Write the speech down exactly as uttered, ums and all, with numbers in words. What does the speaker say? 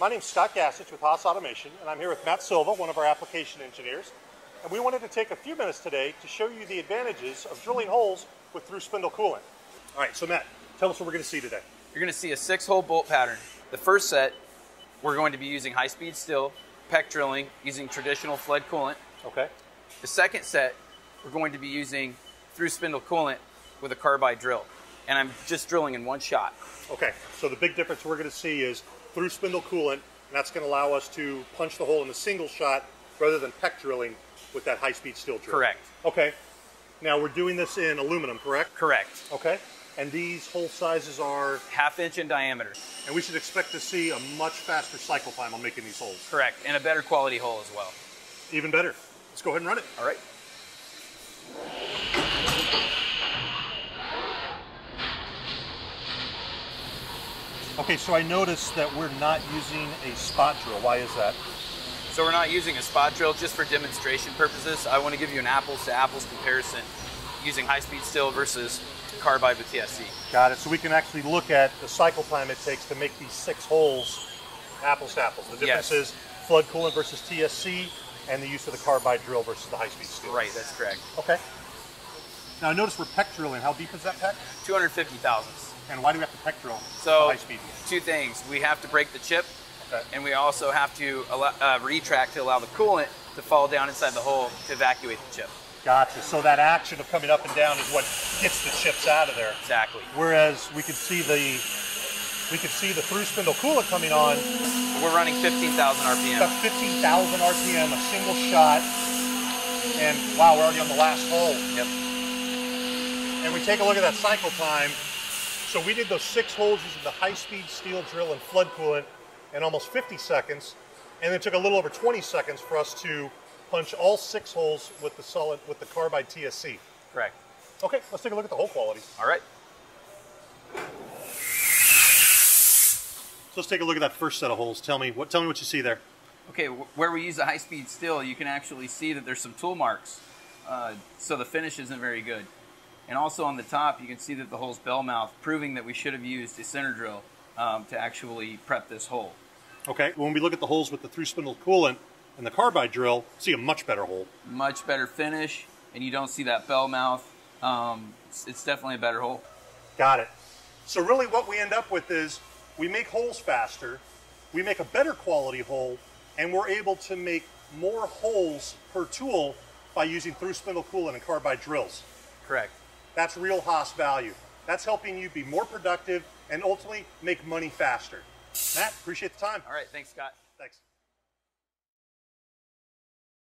My name's Scott Gassich with Haas Automation, and I'm here with Matt Silva, one of our application engineers. And we wanted to take a few minutes today to show you the advantages of drilling holes with through-spindle coolant. All right, so Matt, tell us what we're going to see today. You're going to see a six-hole bolt pattern. The first set, we're going to be using high-speed steel, peck drilling, using traditional flood coolant. Okay. The second set, we're going to be using through-spindle coolant with a carbide drill. And I'm just drilling in one shot. Okay, so the big difference we're going to see is through-spindle coolant, and that's going to allow us to punch the hole in a single shot rather than peck drilling with that high-speed steel drill. Correct. Okay. Now we're doing this in aluminum, correct? Correct. Okay. And these hole sizes are? Half inch in diameter. And we should expect to see a much faster cycle time on making these holes. Correct, and a better quality hole as well. Even better. Let's go ahead and run it. All right. Okay, so I noticed that we're not using a spot drill. Why is that? So we're not using a spot drill just for demonstration purposes. I want to give you an apples to apples comparison using high-speed steel versus carbide with T S C. Got it. So we can actually look at the cycle time it takes to make these six holes apples to apples. The difference Yes. is flood coolant versus T S C and the use of the carbide drill versus the high-speed steel. Right, that's correct. Okay. Now I notice we're peck drilling. How deep is that peck? two hundred fifty thousandths. And why do we have to peck drill So, high speed? Two things. We have to break the chip, Okay. and we also have to allow, uh, retract to allow the coolant to fall down inside the hole to evacuate the chip. Gotcha. So that action of coming up and down is what gets the chips out of there. Exactly. Whereas we can see the we can see the through-spindle coolant coming on. We're running fifteen thousand R P M. That's fifteen thousand R P M, a single shot, and wow, we're already on the last hole. Yep. And we take a look at that cycle time. So we did those six holes using the high-speed steel drill and flood coolant in almost fifty seconds, and then it took a little over twenty seconds for us to punch all six holes with the solid with the carbide T S C. Correct. Okay, let's take a look at the hole quality. All right. So let's take a look at that first set of holes. Tell me what tell me what you see there. Okay, where we use the high-speed steel, you can actually see that there's some tool marks, uh, so the finish isn't very good. And also on the top, you can see that the hole's bell mouth, proving that we should have used a center drill um, to actually prep this hole. Okay, when we look at the holes with the through-spindle coolant and the carbide drill, see a much better hole. Much better finish, and you don't see that bell mouth. Um, it's, it's definitely a better hole. Got it. So really what we end up with is we make holes faster, we make a better quality hole, and we're able to make more holes per tool by using through-spindle coolant and carbide drills. Correct. That's real Haas value. That's helping you be more productive and ultimately make money faster. Matt, appreciate the time. All right, thanks, Scott. Thanks.